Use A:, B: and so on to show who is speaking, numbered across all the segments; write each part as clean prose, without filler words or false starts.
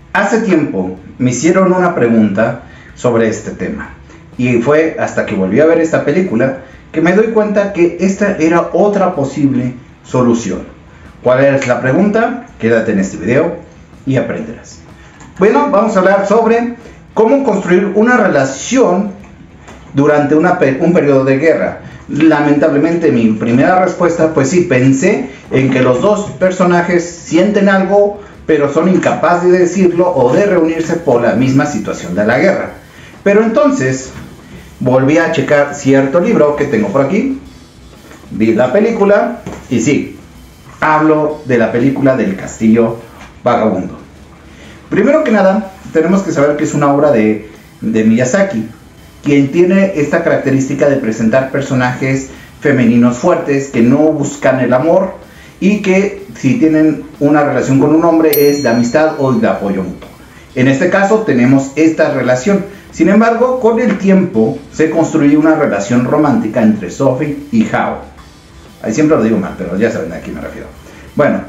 A: Hace tiempo me hicieron una pregunta sobre este tema y fue hasta que volví a ver esta película que me doy cuenta que esta era otra posible solución. ¿Cuál es la pregunta? Quédate en este video y aprenderás. Bueno, vamos a hablar sobre cómo construir una relación durante un periodo de guerra. Lamentablemente mi primera respuesta, pues sí, pensé en que los dos personajes sienten algo, pero son incapaces de decirlo o de reunirse por la misma situación de la guerra. Pero entonces volví a checar cierto libro que tengo por aquí, vi la película y sí, hablo de la película del Castillo Vagabundo. Primero que nada, tenemos que saber que es una obra de Miyazaki, quien tiene esta característica de presentar personajes femeninos fuertes que no buscan el amor y que si tienen una relación con un hombre es de amistad o de apoyo mutuo. En este caso tenemos esta relación. Sin embargo, con el tiempo se construyó una relación romántica entre Sophie y Hao. Ahí siempre lo digo mal, pero ya saben a quién me refiero. Bueno,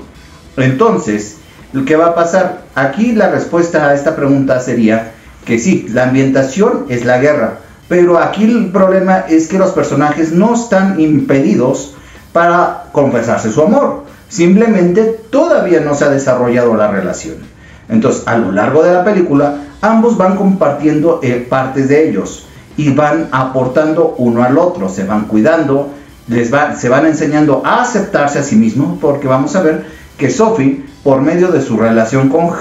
A: entonces, ¿qué va a pasar? Aquí la respuesta a esta pregunta sería que sí, la ambientación es la guerra, pero aquí el problema es que los personajes no están impedidos para confesarse su amor, simplemente todavía no se ha desarrollado la relación. Entonces, a lo largo de la película, ambos van compartiendo partes de ellos y van aportando uno al otro, se van cuidando, se van enseñando a aceptarse a sí mismos, porque vamos a ver que Sophie, por medio de su relación con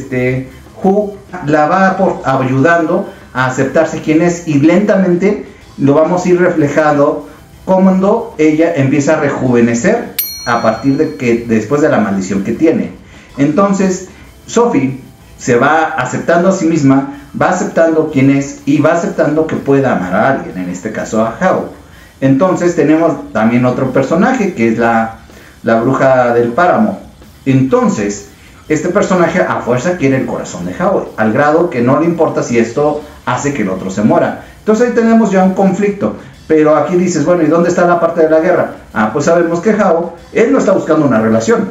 A: Hu, la va ayudando a aceptarse quién es, y lentamente lo vamos a ir reflejando cuando ella empieza a rejuvenecer a partir de que después de la maldición que tiene. Entonces Sophie se va aceptando a sí misma, va aceptando quién es y va aceptando que pueda amar a alguien, en este caso a Hao. Entonces tenemos también otro personaje que es la bruja del páramo. Entonces este personaje a fuerza quiere el corazón de Hao, al grado que no le importa si esto hace que el otro se muera. Entonces ahí tenemos ya un conflicto. Pero aquí dices, bueno, ¿y dónde está la parte de la guerra? Ah, pues sabemos que Hao, él no está buscando una relación.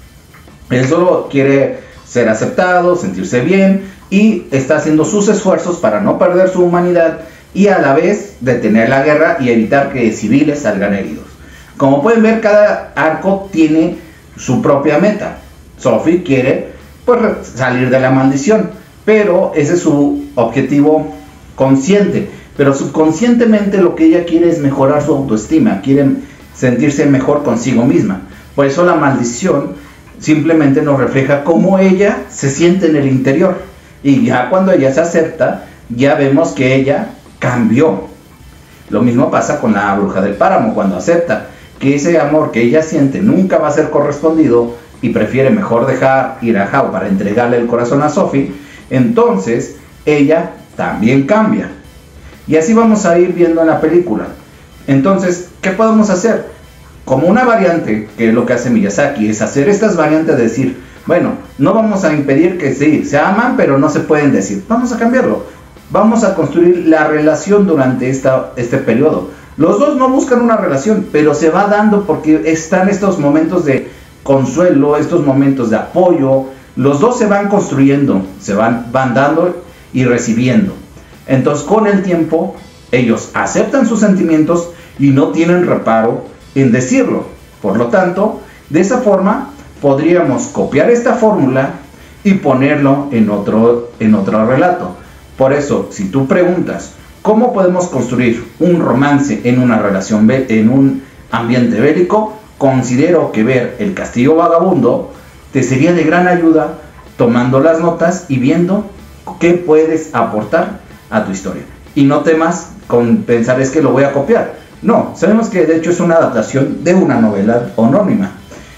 A: Él solo quiere ser aceptado, sentirse bien, y está haciendo sus esfuerzos para no perder su humanidad y a la vez detener la guerra y evitar que civiles salgan heridos. Como pueden ver, cada arco tiene su propia meta. Sophie quiere pues salir de la maldición, pero ese es su objetivo consciente. Pero subconscientemente lo que ella quiere es mejorar su autoestima, quiere sentirse mejor consigo misma. Por eso la maldición simplemente nos refleja cómo ella se siente en el interior. Y ya cuando ella se acepta, ya vemos que ella cambió. Lo mismo pasa con la bruja del páramo, cuando acepta que ese amor que ella siente nunca va a ser correspondido y prefiere mejor dejar ir a Hao para entregarle el corazón a Sophie, entonces ella también cambia. Y así vamos a ir viendo en la película. Entonces, ¿qué podemos hacer? Como una variante, que es lo que hace Miyazaki, es hacer estas variantes de decir, bueno, no vamos a impedir que sí, se aman, pero no se pueden decir. Vamos a cambiarlo. Vamos a construir la relación durante este periodo. Los dos no buscan una relación, pero se va dando porque están estos momentos de consuelo, estos momentos de apoyo. Los dos se van construyendo, se van dando y recibiendo. Entonces, con el tiempo, ellos aceptan sus sentimientos y no tienen reparo en decirlo. Por lo tanto, de esa forma, podríamos copiar esta fórmula y ponerlo en otro relato. Por eso, si tú preguntas, ¿cómo podemos construir un romance en una relación, en un ambiente bélico? Considero que ver El Castillo Vagabundo te sería de gran ayuda, tomando las notas y viendo qué puedes aportar a tu historia. Y no temas con pensar es que lo voy a copiar. No, sabemos que de hecho es una adaptación de una novela anónima,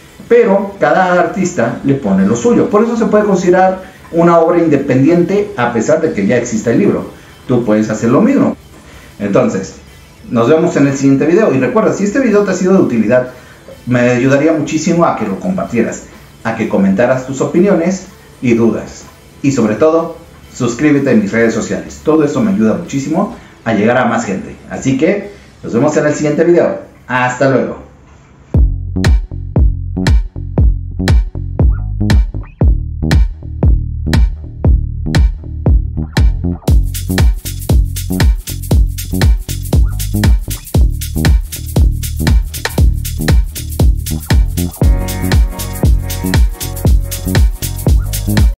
A: pero cada artista le pone lo suyo. Por eso se puede considerar una obra independiente a pesar de que ya exista el libro. Tú puedes hacer lo mismo. Entonces, nos vemos en el siguiente video. Y recuerda, si este video te ha sido de utilidad, me ayudaría muchísimo a que lo compartieras, a que comentaras tus opiniones y dudas. Y sobre todo, suscríbete en mis redes sociales. Todo eso me ayuda muchísimo a llegar a más gente. Así que nos vemos en el siguiente video. Hasta luego.